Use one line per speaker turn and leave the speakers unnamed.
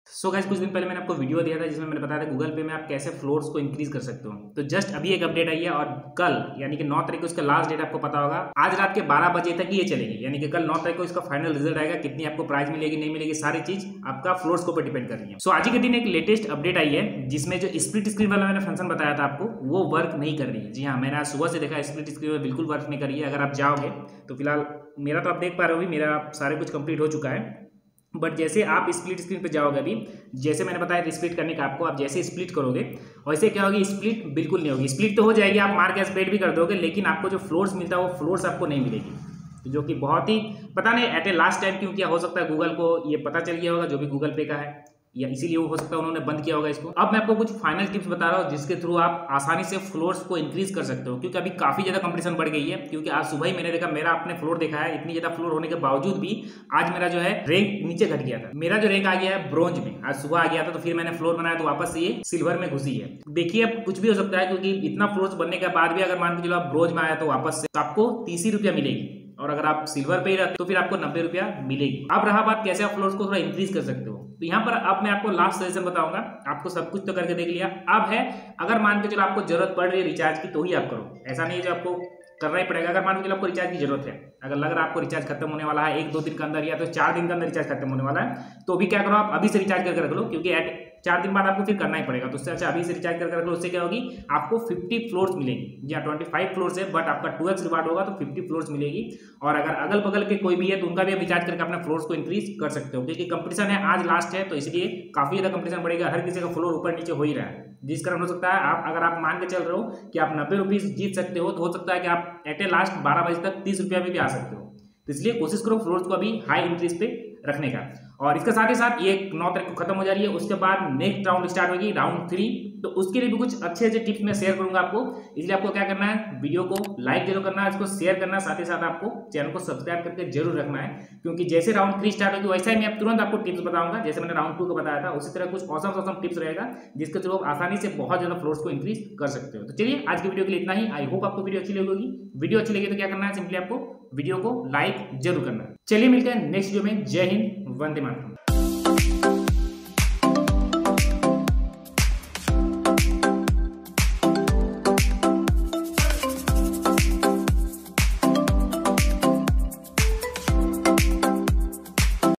So guys कुछ दिन पहले मैंने आपको वीडियो दिया था जिसमें मैंने बताया था गूगल पे में आप कैसे फ्लोर्स को इंक्रीज कर सकते हो। तो जस्ट अभी एक अपडेट आई है और कल यानी कि 9 तारीख को इसका लास्ट डेट आपको पता होगा। आज रात के 12 बजे तक ये चलेगी, यानी कि कल 9 तारीख को इसका फाइनल रिजल्ट आएगा, कितनी आपको प्राइस मिलेगी नहीं मिलेगी सारी चीज आपका फ्लोर्स के ऊपर डिपेंड कर रही है। सो आज ही के दिन एक लेटेस्ट अपडेट आई है जिसमें जो स्प्लिट स्क्रीन वाला मैंने फंक्शन बताया था आपको वो वर्क नहीं कर रही है। जी हाँ, मैंने आज सुबह से देखा स्प्लिट स्क्रीन में बिल्कुल वर्क नहीं कर रही है। अगर आप जाओगे तो फिलहाल मेरा तो आप देख पा रहे हो, मेरा सारे कुछ कंप्लीट हो चुका है, बट जैसे आप स्प्लिट स्क्रीन पे जाओगे अभी जैसे मैंने बताया स्प्लिट करने का आपको, आप जैसे स्प्लिट करोगे वैसे क्या होगी, स्प्लिट बिल्कुल नहीं होगी। स्प्लिट तो हो जाएगी, आप मार्क या स्प्लिट भी कर दोगे, लेकिन आपको जो फ्लोर्स मिलता है वो फ्लोर्स आपको नहीं मिलेगी। तो जो कि बहुत ही पता नहीं एट ए लास्ट टाइम क्यों किया, हो सकता है गूगल को ये पता चल गया होगा जो भी गूगल पे का है, या इसीलिए हो सकता है उन्होंने बंद किया होगा इसको। अब मैं आपको कुछ फाइनल टिप्स बता रहा हूँ जिसके थ्रू आप आसानी से फ्लोर्स को इंक्रीज कर सकते हो, क्योंकि अभी काफी ज्यादा कंपटीशन बढ़ गई है। क्योंकि आज सुबह ही मैंने देखा, मेरा अपने फ्लोर देखा है, इतनी ज्यादा फ्लोर होने के बावजूद भी आज मेरा जो है रैंक नीचे घट गया था। मेरा जो रैंक आ गया है ब्रोंज में, आज सुबह आ गया था, तो फिर मैंने फ्लोर बनाया तो वापस से ये सिल्वर में घुसी है। देखिए अब कुछ भी हो सकता है, क्योंकि इतना फ्लोर्स बनने के बाद भी अगर मान के चलो आप ब्रोंज में आया तो वापस से आपको 30 रुपया मिलेगी, और अगर आप सिल्वर पे ही रहते तो फिर आपको 90 रुपया मिलेगी। अब रहा बात कैसे आप फ्लोर्स को थोड़ा इंक्रीज कर सकते हो, तो यहाँ पर अब मैं आपको लास्ट सजेशन बताऊंगा। आपको सब कुछ तो करके देख लिया, अब है अगर मान के चलो आपको जरूरत पड़ रही है रिचार्ज की तो ही आप करो, ऐसा नहीं है जो आपको करना ही पड़ेगा। अगर मान के चलो आपको रिचार्ज की जरूरत है, अगर लग रहा है आपको रिचार्ज खत्म होने वाला है 1-2 दिन के अंदर या तो 4 दिन के अंदर रिचार्ज खत्म होने वाला है, तो भी क्या करो आप अभी से रिचार्ज करके रख लो, क्योंकि 4 दिन बाद आपको फिर करना ही पड़ेगा। तो उससे अच्छा अभी से रिचार्ज करके रख लो, उससे क्या होगी आपको 50 फ्लोर्स मिलेगी। जी हाँ, 25 फ्लोर्स है, बट आपका 2x रिवार्ड होगा तो 50 फ्लोर्स मिलेगी। और अगर अगल बगल के कोई भी है तो उनका भी रिचार्ज करके अपने फ्लोर्स को इंक्रीज कर सकते हो, क्योंकि कंपटीशन है आज लास्ट है, तो इसलिए काफी ज्यादा कंपटीशन बढ़ेगा, हर किसी का फ्लोर ऊपर नीचे हो ही रहा है, जिस कारण हो सकता है आप अगर आप मान के चल रहे हो कि आप 90 रुपीज जीत सकते हो, तो हो सकता है कि आप एट ए लास्ट 12 बजे तक 30 रुपया में भी आ सकते हो। तो इसलिए कोशिश करो फ्लोर्स को अभी हाई इंक्रीज पे रखने का। और इसके साथ ही साथ ये 9 तारीख को खत्म हो जा रही है, उसके बाद नेक्स्ट राउंड स्टार्ट होगी, राउंड 3। तो उसके लिए भी कुछ अच्छे अच्छे टिप्स मैं शेयर करूंगा आपको। इसलिए आपको क्या करना है, वीडियो को लाइक जरूर करना है, इसको शेयर करना है, साथ ही साथ आपको चैनल को सब्सक्राइब करके जरूर रखना है, क्योंकि जैसे राउंड 3 स्टार्ट होगी वैसा ही मैं तुरंत आपको टिप्स बताऊंगा। जैसे मैंने राउंड 2 को बताया था उसी तरह कुछ औसम टिप्स रहेगा जिसके थ्रू आप आसानी से बहुत ज्यादा फ्लोर्स को इंक्रीज कर सकते हो। तो चलिए आज की वीडियो के लिए इतना ही। आई होप आपको वीडियो अच्छी लगेगी। वीडियो अच्छी लगी तो क्या करना है, सिंपली आपको वीडियो को लाइक जरूर करना है। चलिए मिलते हैं नेक्स्ट वीडियो में। जय हिंद, वंदे मातरम।